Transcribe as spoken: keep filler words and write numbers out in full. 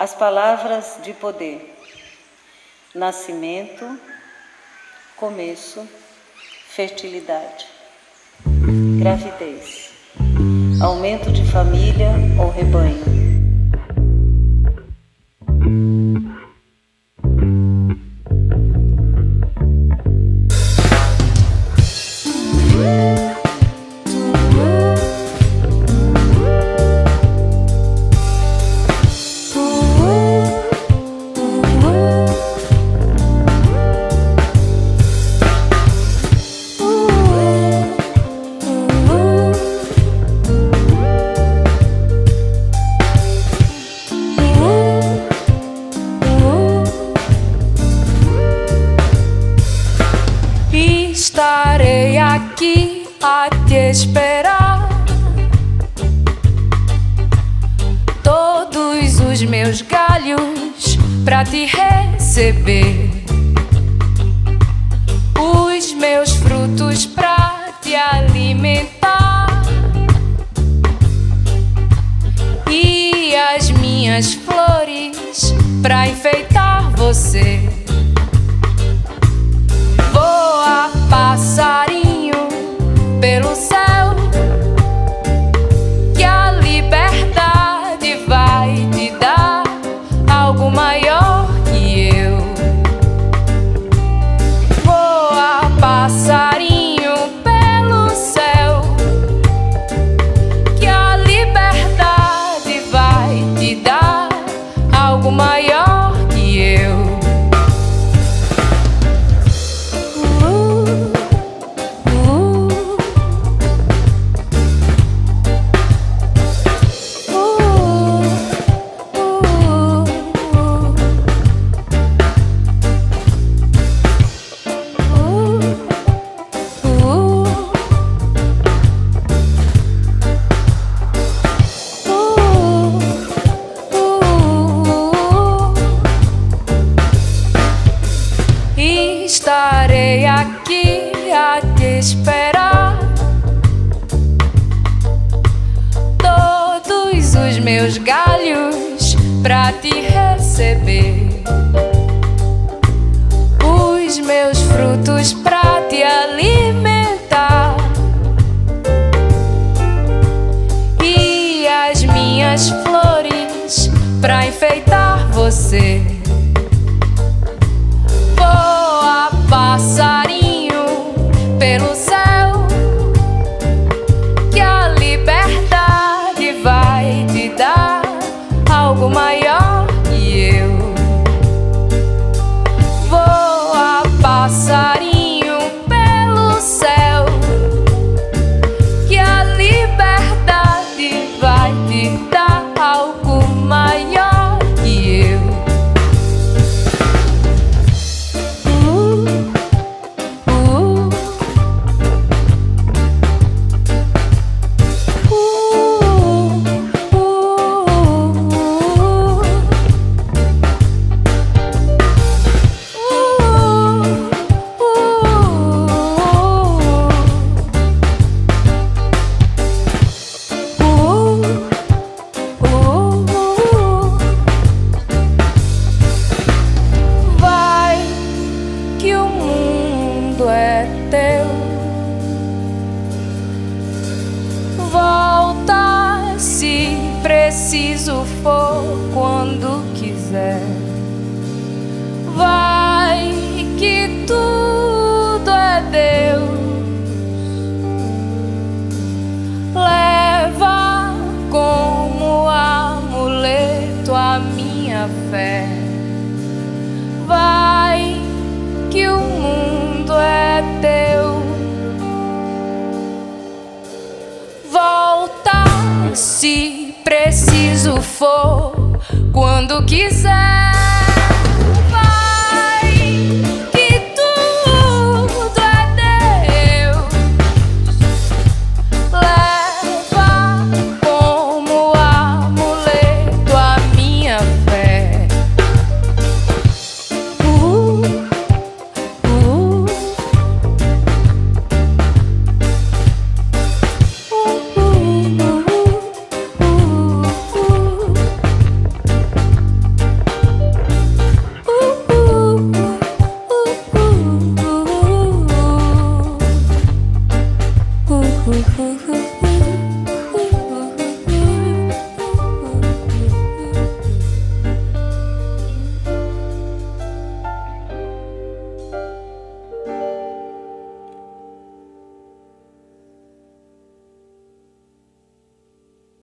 As palavras de poder: nascimento, começo, fertilidade, gravidez, aumento de família ou rebanho. Estarei aqui a te esperar. Todos os meus galhos pra te receber, os meus frutos pra te alimentar e as minhas flores pra enfeitar você. Voa, passarinho, pelo céu, que a liberdade vai te dar algo maior que eu. Voa, passarinho, pelo céu, que a liberdade vai te dar algo maior que eu. Estarei aqui a te esperar. Todos os meus galhos pra te receber, os meus frutos pra te alimentar e as minhas flores pra enfeitar você. Passarinho, pelo céu, que a liberdade vai te dar algo maior que eu. Voa, passarinho, pelo céu, que a liberdade vai te dar algo maior que eu. É teu. Volta se preciso for, quando quiser. Vai que tudo é Deus. Leva como amuleto a minha fé. Vai que o mundo é teu. Volta se preciso for, quando quiser.